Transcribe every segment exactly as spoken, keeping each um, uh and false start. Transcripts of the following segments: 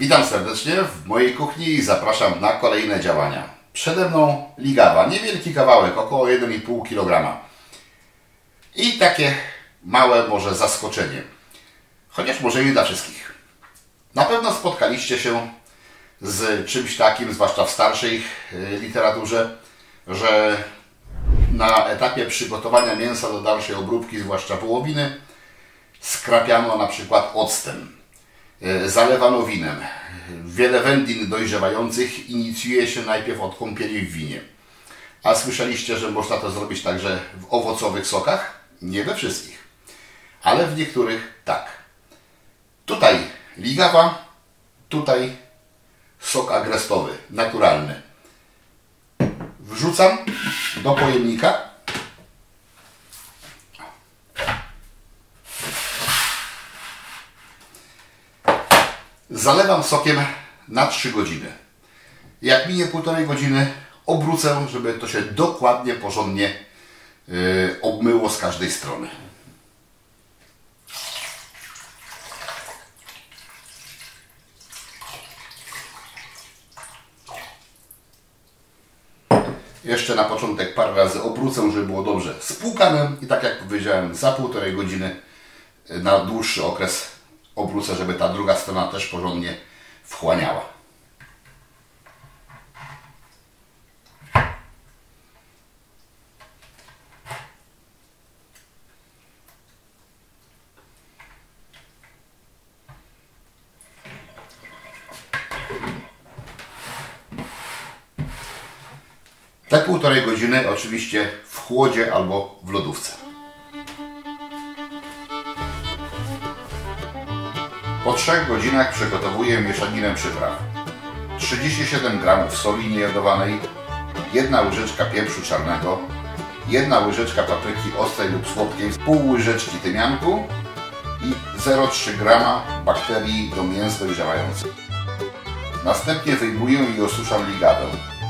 Witam serdecznie w mojej kuchni i zapraszam na kolejne działania. Przede mną ligawa, niewielki kawałek, około jeden i pół kilograma. I takie małe może zaskoczenie, chociaż może nie dla wszystkich. Na pewno spotkaliście się z czymś takim, zwłaszcza w starszej literaturze, że na etapie przygotowania mięsa do dalszej obróbki, zwłaszcza wołowiny, skrapiano na przykład octem, zalewano winem. Wiele wędlin dojrzewających inicjuje się najpierw od kąpieli w winie. A słyszeliście, że można to zrobić także w owocowych sokach? Nie we wszystkich, ale w niektórych tak. Tutaj ligawa, tutaj sok agrestowy, naturalny. Wrzucam do pojemnika. Zalewam sokiem na trzy godziny. Jak minie półtorej godziny, obrócę, żeby to się dokładnie, porządnie yy, obmyło z każdej strony. Jeszcze na początek parę razy obrócę, żeby było dobrze spłukane i tak jak powiedziałem, za półtorej godziny na dłuższy okres obrócę, żeby ta druga strona też porządnie wchłaniała. Te półtorej godziny oczywiście w chłodzie albo w lodówce. Po trzech godzinach przygotowuję mieszaninę przypraw. trzydzieści siedem gramów soli niejodowanej, jedna łyżeczka pieprzu czarnego, jedna łyżeczka papryki ostrej lub słodkiej, pół łyżeczki tymianku i zero przecinek trzy grama bakterii do mięs dojrzewających. Następnie wyjmuję i osuszam ligawę.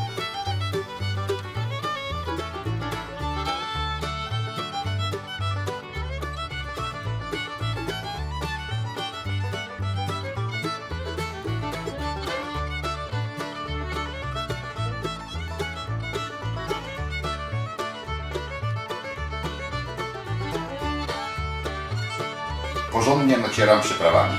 Porządnie nacieram przyprawami.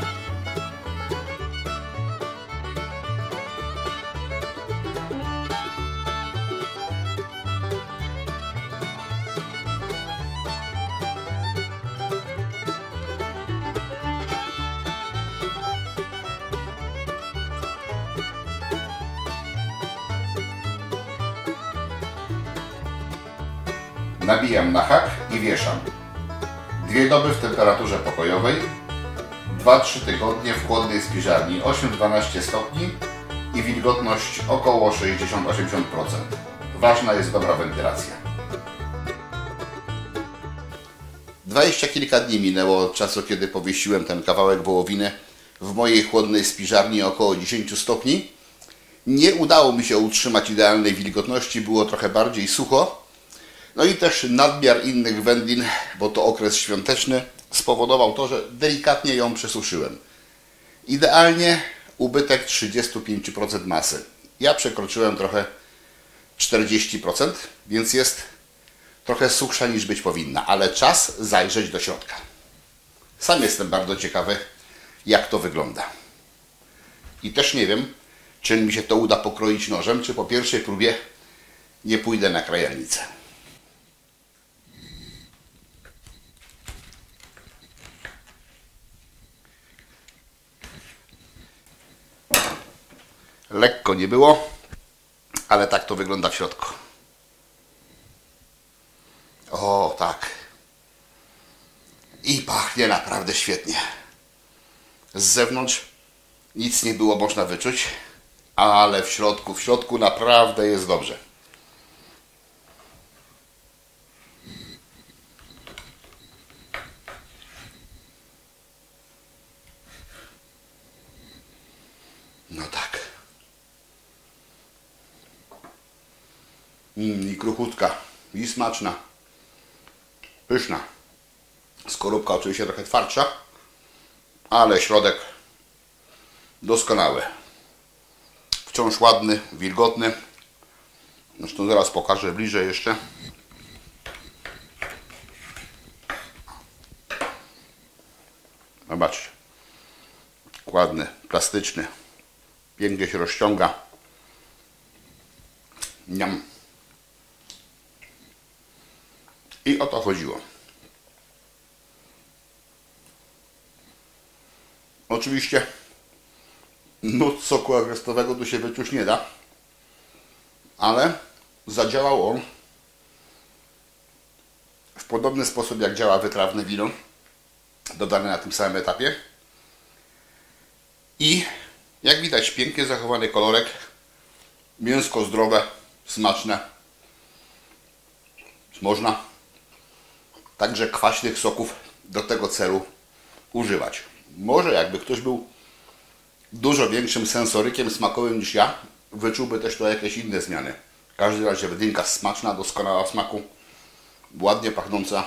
Nabijam na hak i wieszam. Dwie doby w temperaturze pokojowej, dwa trzy tygodnie w chłodnej spiżarni osiem do dwunastu stopni i wilgotność około sześćdziesiąt do osiemdziesięciu procent. Ważna jest dobra wentylacja. Dwadzieścia kilka dni minęło od czasu, kiedy powiesiłem ten kawałek wołowiny w mojej chłodnej spiżarni około dziesięć stopni. Nie udało mi się utrzymać idealnej wilgotności, było trochę bardziej sucho. No i też nadmiar innych wędlin, bo to okres świąteczny, spowodował to, że delikatnie ją przesuszyłem. Idealnie ubytek trzydzieści pięć procent masy. Ja przekroczyłem trochę czterdzieści procent, więc jest trochę suchsza niż być powinna, ale czas zajrzeć do środka. Sam jestem bardzo ciekawy, jak to wygląda. I też nie wiem, czy mi się to uda pokroić nożem, czy po pierwszej próbie nie pójdę na krajalnicę. Lekko nie było, ale tak to wygląda w środku. O, tak. I pachnie naprawdę świetnie. Z zewnątrz nic nie było można wyczuć, ale w środku, w środku naprawdę jest dobrze. No tak. Mm, i kruchutka, i smaczna, pyszna. Skorupka oczywiście trochę twardsza, ale środek doskonały. Wciąż ładny, wilgotny. Zresztą zaraz pokażę bliżej jeszcze. Zobaczcie. Ładny, plastyczny. Pięknie się rozciąga. Niam. I o to chodziło. Oczywiście nut soku agrestowego tu się wyczuć nie da, ale zadziałał on w podobny sposób jak działa wytrawne wino dodane na tym samym etapie i jak widać pięknie zachowany kolorek, mięsko zdrowe, smaczne, można także kwaśnych soków do tego celu używać. Może jakby ktoś był dużo większym sensorykiem smakowym niż ja, wyczułby też to jakieś inne zmiany. W każdym razie wydynka smaczna, doskonała w smaku, ładnie pachnąca,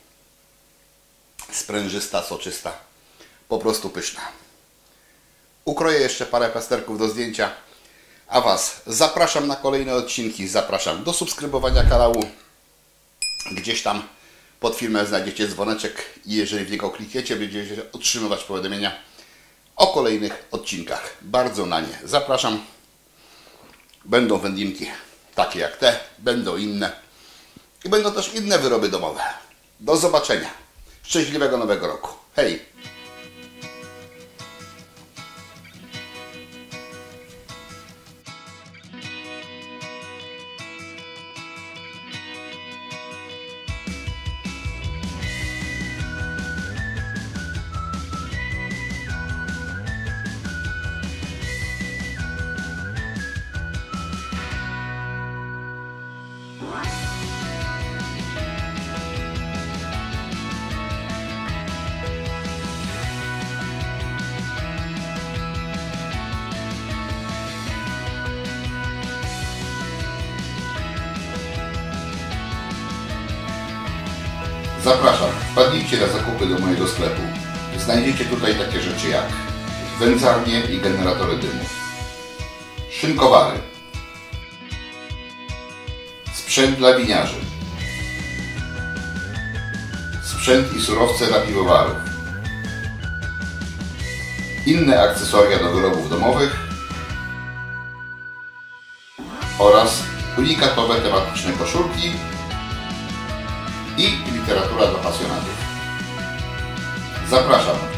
sprężysta, soczysta, po prostu pyszna. Ukroję jeszcze parę plasterków do zdjęcia, a Was zapraszam na kolejne odcinki, zapraszam do subskrybowania kanału. Gdzieś tam pod filmem znajdziecie dzwoneczek i jeżeli w niego klikniecie, będziecie otrzymywać powiadomienia o kolejnych odcinkach. Bardzo na nie zapraszam. Będą wędlinki takie jak te, będą inne i będą też inne wyroby domowe. Do zobaczenia. Szczęśliwego Nowego Roku. Hej! Zapraszam, wpadnijcie na zakupy do mojego sklepu. Znajdziecie tutaj takie rzeczy jak wędzarnie i generatory dymu, szynkowary, sprzęt dla winiarzy, sprzęt i surowce dla piwowarów, inne akcesoria do wyrobów domowych oraz unikatowe tematyczne koszulki i literatura dla pasjonatów. Zapraszam.